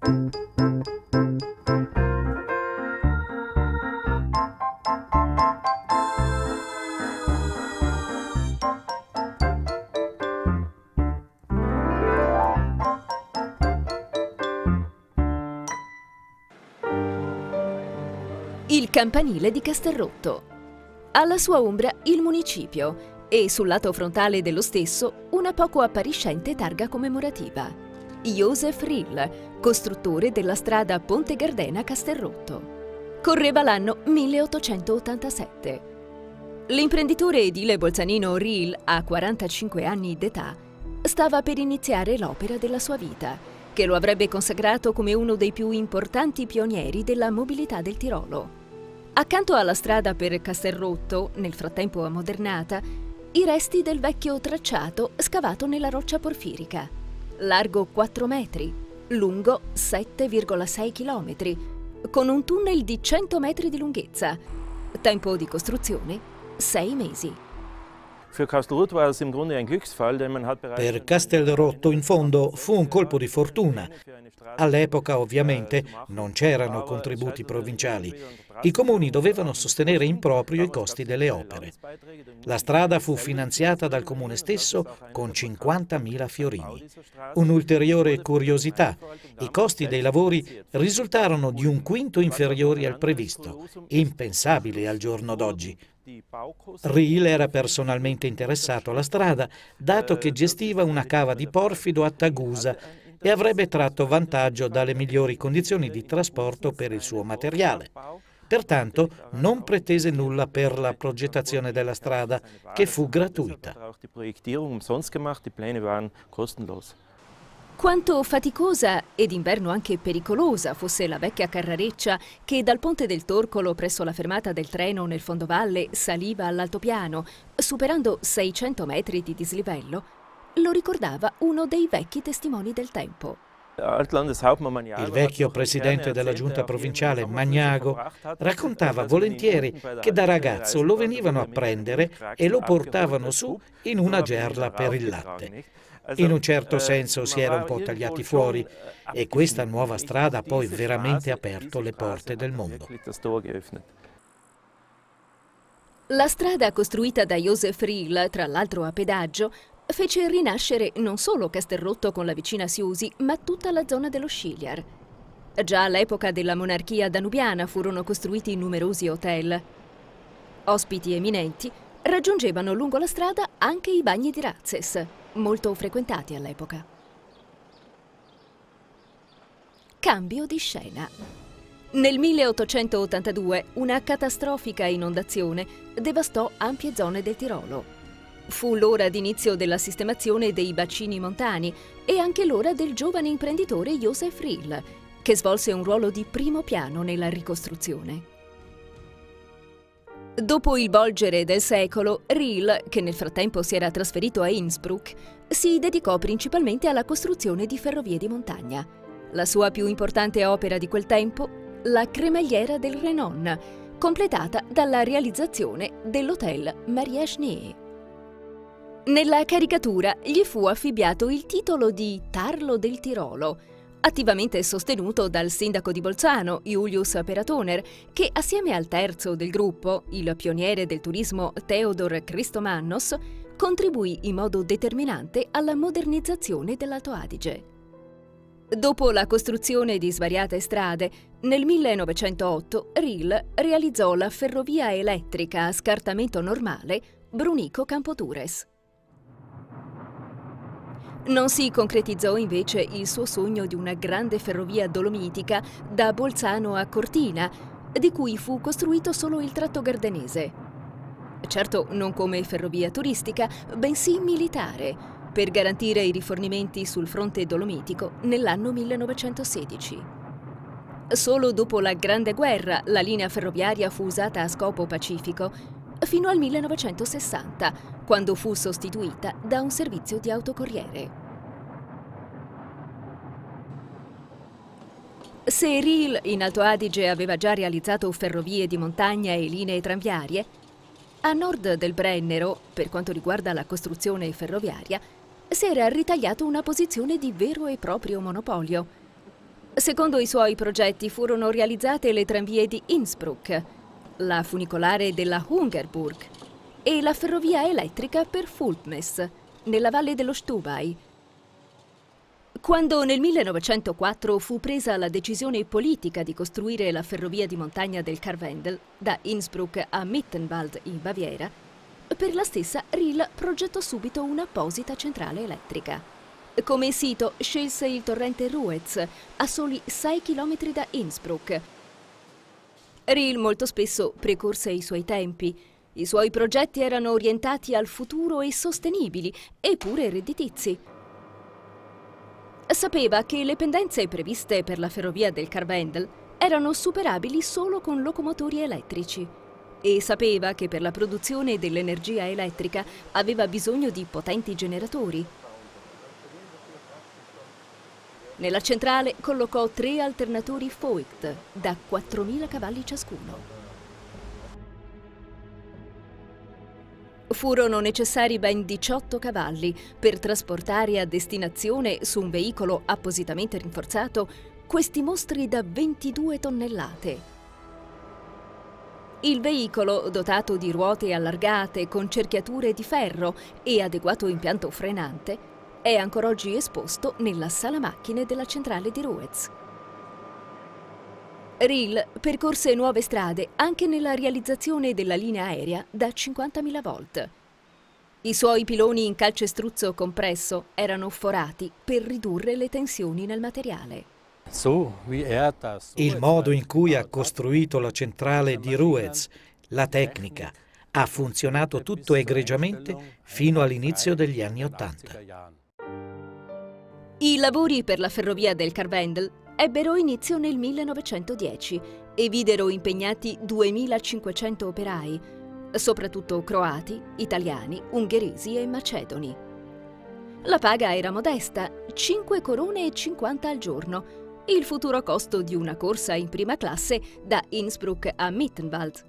Il campanile di Castelrotto. Alla sua ombra il municipio e sul lato frontale dello stesso una poco appariscente targa commemorativa. Josef Rill, costruttore della strada Ponte Gardena-Castelrotto. Correva l'anno 1887. L'imprenditore edile bolzanino Rill, a 45 anni d'età, stava per iniziare l'opera della sua vita, che lo avrebbe consacrato come uno dei più importanti pionieri della mobilità del Tirolo. Accanto alla strada per Castelrotto, nel frattempo ammodernata, i resti del vecchio tracciato scavato nella roccia porfirica, largo 4 metri, lungo 7,6 chilometri, con un tunnel di 100 metri di lunghezza. Tempo di costruzione 6 mesi. Per Castelrotto, in fondo, fu un colpo di fortuna. All'epoca, ovviamente, non c'erano contributi provinciali. I comuni dovevano sostenere in proprio i costi delle opere. La strada fu finanziata dal comune stesso con 50.000 fiorini. Un'ulteriore curiosità: i costi dei lavori risultarono di un quinto inferiori al previsto, impensabile al giorno d'oggi. Rill era personalmente interessato alla strada, dato che gestiva una cava di porfido a Tagusa e avrebbe tratto vantaggio dalle migliori condizioni di trasporto per il suo materiale. Pertanto non pretese nulla per la progettazione della strada, che fu gratuita. Quanto faticosa ed d'inverno anche pericolosa fosse la vecchia carrareccia che dal ponte del Torcolo presso la fermata del treno nel fondovalle saliva all'altopiano, superando 600 metri di dislivello, lo ricordava uno dei vecchi testimoni del tempo. Il vecchio presidente della giunta provinciale, Magnago, raccontava volentieri che da ragazzo lo venivano a prendere e lo portavano su in una gerla per il latte. In un certo senso si era un po' tagliati fuori e questa nuova strada ha poi veramente aperto le porte del mondo. La strada costruita da Josef Rill, tra l'altro a pedaggio, fece rinascere non solo Castelrotto con la vicina Siusi, ma tutta la zona dello Sciliar. Già all'epoca della monarchia danubiana furono costruiti numerosi hotel. Ospiti eminenti raggiungevano lungo la strada anche i bagni di Razes, molto frequentati all'epoca. Cambio di scena. Nel 1882 una catastrofica inondazione devastò ampie zone del Tirolo. Fu l'ora d'inizio della sistemazione dei bacini montani e anche l'ora del giovane imprenditore Josef Rill, che svolse un ruolo di primo piano nella ricostruzione. Dopo il volgere del secolo, Rill, che nel frattempo si era trasferito a Innsbruck, si dedicò principalmente alla costruzione di ferrovie di montagna. La sua più importante opera di quel tempo, la cremagliera del Renon, completata dalla realizzazione dell'hotel Maria Schnee. Nella caricatura gli fu affibbiato il titolo di Tarlo del Tirolo, attivamente sostenuto dal sindaco di Bolzano, Julius Peratoner, che assieme al terzo del gruppo, il pioniere del turismo Theodor Christomannos, contribuì in modo determinante alla modernizzazione dell'Alto Adige. Dopo la costruzione di svariate strade, nel 1908 Rill realizzò la ferrovia elettrica a scartamento normale Brunico-Campotures. Non si concretizzò invece il suo sogno di una grande ferrovia dolomitica da Bolzano a Cortina, di cui fu costruito solo il tratto gardenese. Certo non come ferrovia turistica, bensì militare, per garantire i rifornimenti sul fronte dolomitico nell'anno 1916. Solo dopo la Grande Guerra la linea ferroviaria fu usata a scopo pacifico, fino al 1960, quando fu sostituita da un servizio di autocorriere. Se Rill in Alto Adige aveva già realizzato ferrovie di montagna e linee tranviarie, a nord del Brennero, per quanto riguarda la costruzione ferroviaria, si era ritagliato una posizione di vero e proprio monopolio. Secondo i suoi progetti furono realizzate le tranvie di Innsbruck, la funicolare della Hungerburg e la ferrovia elettrica per Fultmes, nella valle dello Stubai. Quando nel 1904 fu presa la decisione politica di costruire la ferrovia di montagna del Karwendel da Innsbruck a Mittenwald in Baviera, per la stessa Riehl progettò subito un'apposita centrale elettrica. Come sito scelse il torrente Ruetz, a soli 6 km da Innsbruck. Riehl molto spesso precorse i suoi tempi. I suoi progetti erano orientati al futuro e sostenibili, eppure redditizi. Sapeva che le pendenze previste per la ferrovia del Karwendel erano superabili solo con locomotori elettrici e sapeva che per la produzione dell'energia elettrica aveva bisogno di potenti generatori. Nella centrale collocò 3 alternatori Voigt da 4.000 cavalli ciascuno. Furono necessari ben 18 cavalli per trasportare a destinazione su un veicolo appositamente rinforzato questi mostri da 22 tonnellate. Il veicolo, dotato di ruote allargate con cerchiature di ferro e adeguato impianto frenante, è ancora oggi esposto nella sala macchine della centrale di Ruetz. Riehl percorse nuove strade anche nella realizzazione della linea aerea da 50.000 volt. I suoi piloni in calcestruzzo compresso erano forati per ridurre le tensioni nel materiale. Il modo in cui ha costruito la centrale di Ruetz, la tecnica, ha funzionato tutto egregiamente fino all'inizio degli anni '80. I lavori per la ferrovia del Karwendel ebbero inizio nel 1910 e videro impegnati 2.500 operai, soprattutto croati, italiani, ungheresi e macedoni. La paga era modesta, 5 corone e 50 al giorno, il futuro costo di una corsa in prima classe da Innsbruck a Mittenwald.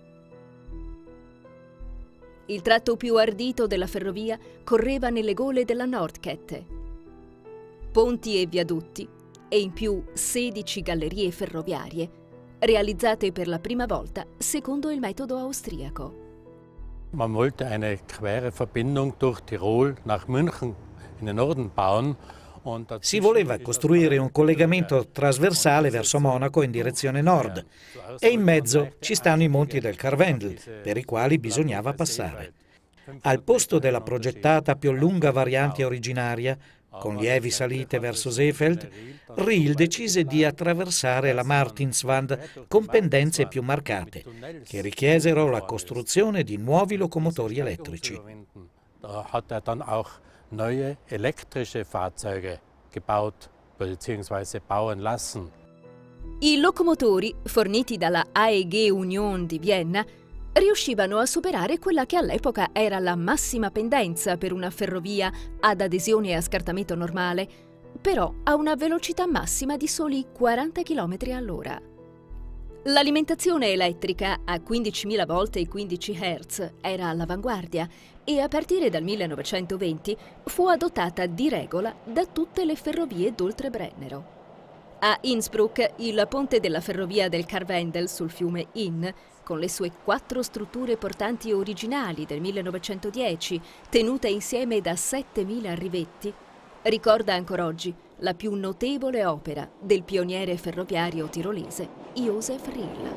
Il tratto più ardito della ferrovia correva nelle gole della Nordkette. Ponti e viadotti e in più 16 gallerie ferroviarie, realizzate per la prima volta secondo il metodo austriaco. Man wollte eine quere Verbindung durch Tirol nach München in den Norden bauen. Si voleva costruire un collegamento trasversale verso Monaco in direzione nord e in mezzo ci stanno i monti del Karwendel, per i quali bisognava passare. Al posto della progettata più lunga variante originaria, con lievi salite verso Seefeld, Riehl decise di attraversare la Martinswand con pendenze più marcate, che richiesero la costruzione di nuovi locomotori elettrici. Hat dann auch neue elektrische Fahrzeuge gebaut bzw. bauen lassen. I locomotori, forniti dalla AEG Union di Vienna, riuscivano a superare quella che all'epoca era la massima pendenza per una ferrovia ad adesione a scartamento normale, però a una velocità massima di soli 40 km all'ora. L'alimentazione elettrica a 15.000 volt e 15 Hz era all'avanguardia e a partire dal 1920 fu adottata di regola da tutte le ferrovie d'Oltrebrennero. A Innsbruck, il ponte della ferrovia del Karwendel sul fiume Inn, con le sue 4 strutture portanti originali del 1910, tenute insieme da 7.000 rivetti, ricorda ancora oggi la più notevole opera del pioniere ferroviario tirolese Josef Riehl.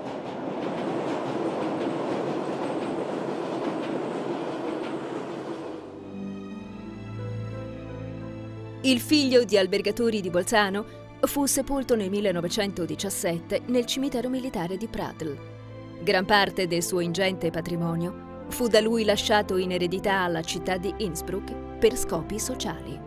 Il figlio di albergatori di Bolzano fu sepolto nel 1917 nel cimitero militare di Pradl. Gran parte del suo ingente patrimonio fu da lui lasciato in eredità alla città di Innsbruck per scopi sociali.